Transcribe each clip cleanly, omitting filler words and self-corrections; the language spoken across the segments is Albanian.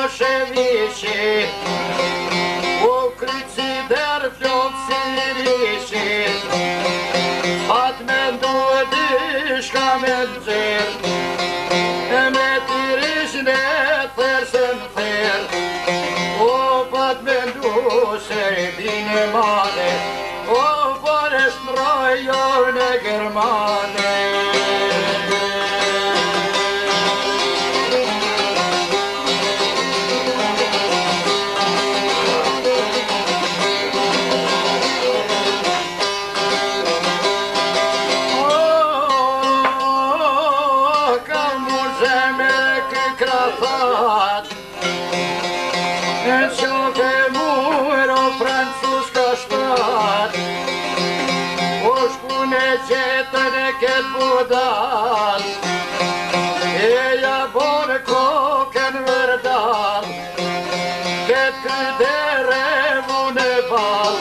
Miloševići, u krici der fjolsiriši, at men dudiška menzer, metiriš nefer sen fer, at men du serbine mane, forest rajone germane. Ket budal, ja bor koken verdal, ket kudere vune bal,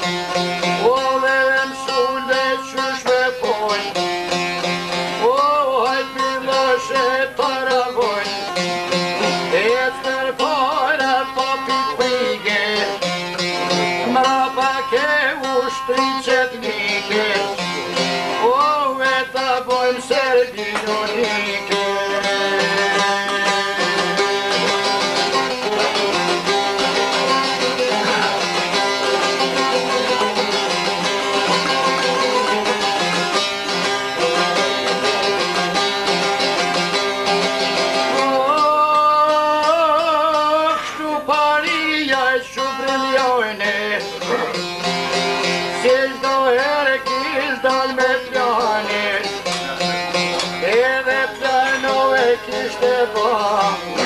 ovem sule čušve poj, oj Miloše paravoj, etner para popit pige, mrapake uštričetnike, bojim Srbinonike. Štuparija šubriljojne, sjeć do erkis dal me pljane, kiste ba,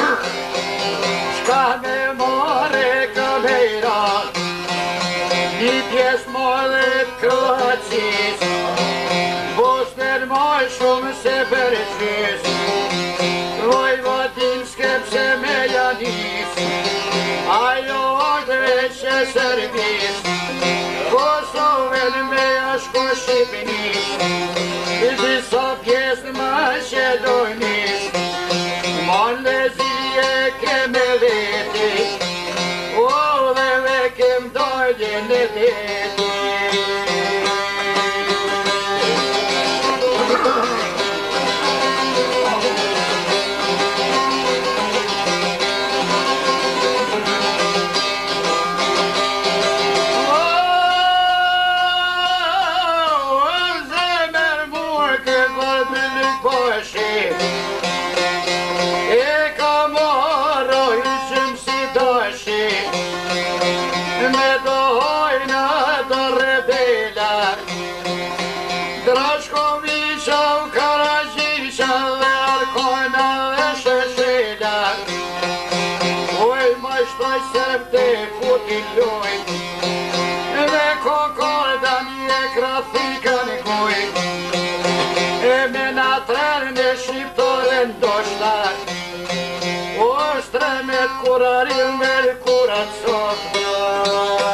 ška me more kameira, ni pjesmole klacis, Bosner moj šum se berčis, Vojvodinske psemeljanis, a još veće servis, Kosoven mejaško šipnis, vidi sa pjesma še dojnis, Malezije ke me veti, ove vekem dođe ne deti. Zemer morke valmilik boši, Draškovića u Karađića, Verkojna Vešešelja, oj maštaj srpte putiljuj, neko kordan je grafikan guj, mena trerne šiptoren došla, ostremet kurarim ver kurat sofra.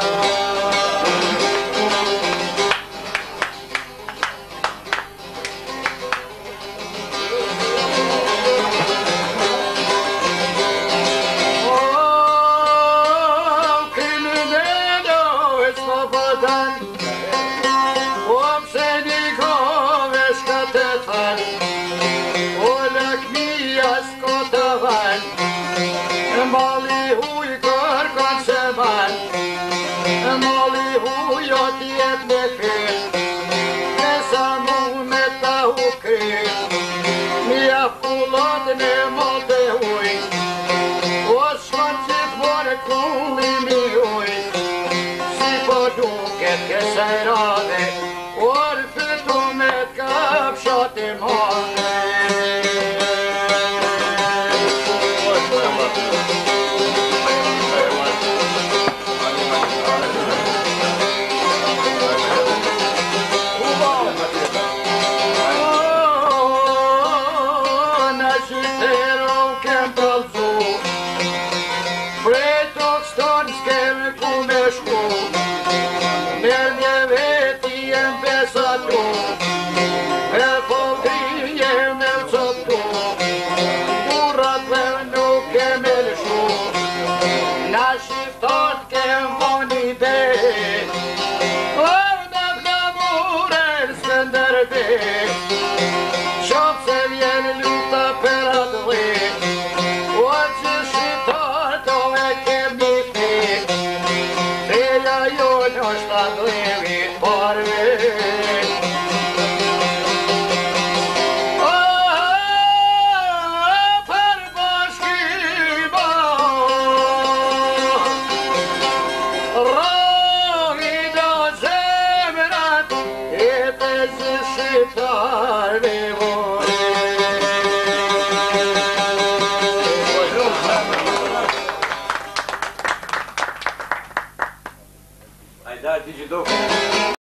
Mali huj kërkon se ban, mali huj o tjet me fyr, nesa mu me ta u kryr, mja fullot me molte huj, o shkon qit more kulli mi huj, si po duket ke sajrave, or fytu me t'kapshati mone. Urat me nuk e me lëshu și tot chemoni de Ordap na murel scândărbe Și-o-ți-l el luptă pe la doi Oce și tot o chemni fi Feia iunio sta doi viitoare Ai dat, Digi Doc.